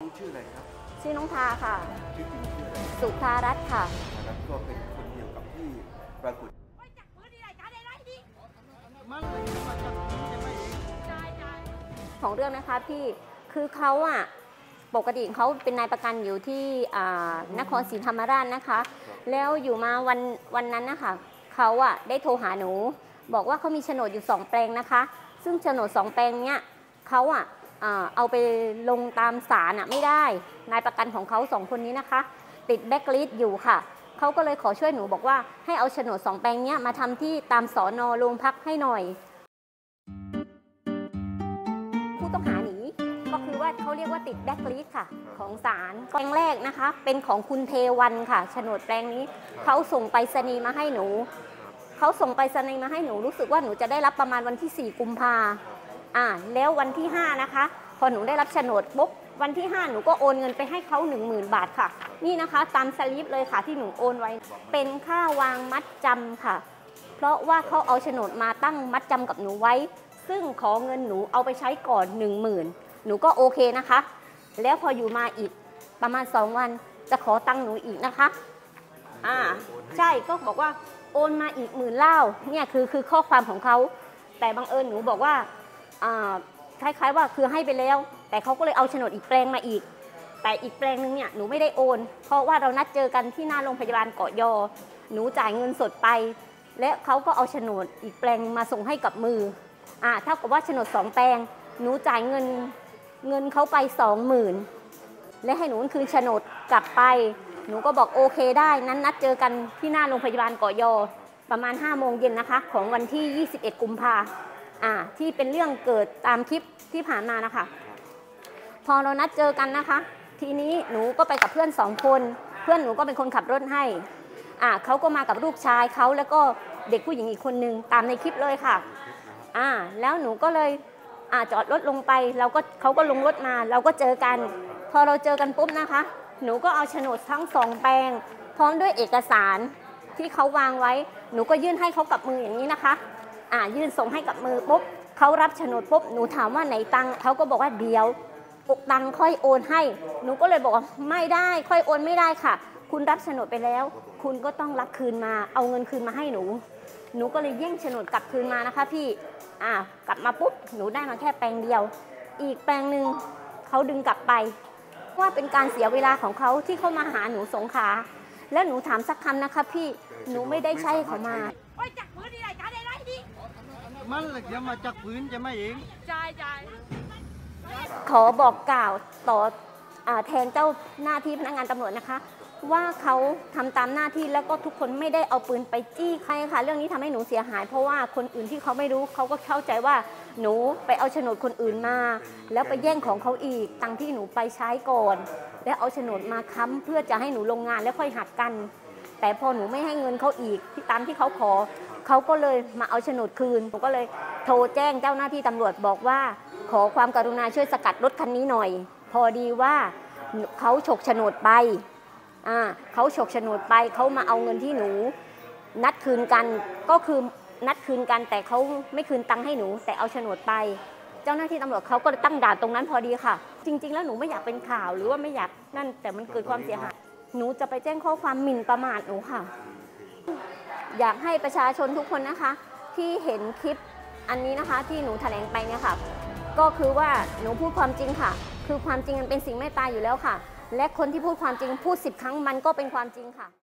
ชื่ออะไรครับชื่อน้องทาค่ะชื่อจริงชื่ออะไรสุภารัตน์ค่ะแล้วก็เป็นคนเดียวกับที่ปรากฏของเรื่องนะคะพี่คือเขาอะปกติเขาเป็นนายประกันอยู่ที่นครศรีธรรมราชนะคะแล้วอยู่มาวันนั้นนะคะเขาอะได้โทรหาหนูบอกว่าเขามีโฉนดอยู่2 แปลงนะคะซึ่งโฉนด2 แปลงเนี้ยเขาอะเอาไปลงตามศาลอะไม่ได้นายประกันของเขา2 คนนี้นะคะติดแบล็คลิสต์อยู่ค่ะเขาก็เลยขอช่วยหนูบอกว่าให้เอาโฉนด2 แปลงเนี้ยมาทำที่ตามสน.โรงพักให้หน่อยผู้ต้องหาหนีก็คือว่าเขาเรียกว่าติดแบล็คลิสต์ค่ะของศาลแปลงแรกนะคะเป็นของคุณเทวันค่ะโฉนดแปลงนี้เขาส่งไปรษณีย์มาให้หนูรู้สึกว่าหนูจะได้รับประมาณวันที่4 กุมภาแล้ววันที่5นะคะพอหนูได้รับโฉนดปุ๊บวันที่5หนูก็โอนเงินไปให้เขา 10,000 บาทค่ะนี่นะคะตามสลิปเลยค่ะที่หนูโอนไว้เป็นค่าวางมัดจำค่ะเพราะว่าเขาเอาโฉนดมาตั้งมัดจำกับหนูไว้ซึ่งขอเงินหนูเอาไปใช้ก่อน 10,000หนูก็โอเคนะคะแล้วพออยู่มาอีกประมาณ2 วันจะขอตังค์หนูอีกนะคะใช่ก็บอกว่าโอนมาอีก10,000 เล่าเนี่ยคือข้อความของเขาแต่บังเอิญหนูบอกว่าคล้ายๆว่าคือให้ไปแล้วแต่เขาก็เลยเอาโฉนดอีกแปลงมาอีกแต่อีกแปลงนึงเนี่ยหนูไม่ได้โอนเพราะว่าเรานัดเจอกันที่หน้าโรงพยาบาลเกาะยอหนูจ่ายเงินสดไปและเขาก็เอาโฉนดอีกแปลงมาส่งให้กับมือเท่ากับว่าโฉนด2 แปลงหนูจ่ายเงินเขาไป 20,000และให้หนูคืนโฉนดกลับไปหนูก็บอกโอเคได้นั้นนัดเจอกันที่หน้าโรงพยาบาลเกาะยอประมาณ5 โมงเย็นนะคะของวันที่21 กุมภาที่เป็นเรื่องเกิดตามคลิปที่ผ่านมานะคะพอเรานัดเจอกันนะคะทีนี้หนูก็ไปกับเพื่อน2 คนเพื่อนหนูก็เป็นคนขับรถให้เขาก็มากับลูกชายเขาแล้วก็เด็กผู้หญิงอีกคนนึงตามในคลิปเลยค่ะแล้วหนูก็เลยจอดรถลงไปเขาก็ลงรถมาเราก็เจอกันพอเราเจอกันปุ๊บนะคะหนูก็เอาโฉนดทั้ง2 แปลงพร้อมด้วยเอกสารที่เขาวางไว้หนูก็ยื่นให้เขากับมืออย่างนี้นะคะยื่นส่งให้กับมือปุ๊บเขารับโฉนดปุ๊บหนูถามว่าไหนตังค์เขาก็บอกว่าเดี๋ยวตังค์ค่อยโอนให้หนูก็เลยบอกว่าไม่ได้ค่อยโอนไม่ได้ค่ะคุณรับโฉนดไปแล้วคุณก็ต้องรับคืนมาเอาเงินคืนมาให้หนูก็เลยแย่งโฉนดกลับคืนมานะคะพี่กลับมาปุ๊บหนูได้มาแค่แปลงเดียวอีกแปลงหนึ่งเขาดึงกลับไปว่าเป็นการเสียเวลาของเขาที่เขามาหาหนูสงขลาแล้วหนูถามสักคำนะคะพี่หนูไม่ได้ใช่เขามามันเลยจะมาจากพื้นจะไม่เองขอบอกกล่าวต่อแทนเจ้าหน้าที่พนักงานตำรวจนะคะว่าเขาทำตามหน้าที่แล้วก็ทุกคนไม่ได้เอาปืนไปจี้ใครค่ะเรื่องนี้ทำให้หนูเสียหายเพราะว่าคนอื่นที่เขาไม่รู้เขาก็เข้าใจว่าหนูไปเอาโฉนดคนอื่นมาแล้วไปแย่งของเขาอีกตังที่หนูไปใช้ก่อนแล้วเอาโฉนดมาค้ำเพื่อจะให้หนูลงงานแล้วค่อยหักกันแต่พอหนูไม่ให้เงินเขาอีกที่ตามที่เขาขอเขาก็เลยมาเอาโฉนดคืนหนูก็เลยโทรแจ้งเจ้าหน้าที่ตำรวจบอกว่าขอความกรุณาช่วยสกัดรถคันนี้หน่อยพอดีว่าเขาฉกโฉนดไปเขาฉกโฉนดไปเขามาเอาเงินที่หนูนัดคืนกันก็คือนัดคืนกันแต่เขาไม่คืนตังค์ให้หนูแต่เอาโฉนดไปเจ้าหน้าที่ตำรวจเขาก็ตั้งด่านตรงนั้นพอดีค่ะจริงๆแล้วหนูไม่อยากเป็นข่าวหรือว่าไม่อยากนั่นแต่มันเกิดความเสียหายหนูจะไปแจ้งข้อความหมิ่นประมาทหนูค่ะอยากให้ประชาชนทุกคนนะคะที่เห็นคลิปอันนี้นะคะที่หนูแถลงไปเนี่ยค่ะก็คือว่าหนูพูดความจริงค่ะคือความจริงมันเป็นสิ่งไม่ตายอยู่แล้วค่ะและคนที่พูดความจริงพูด10 ครั้งมันก็เป็นความจริงค่ะ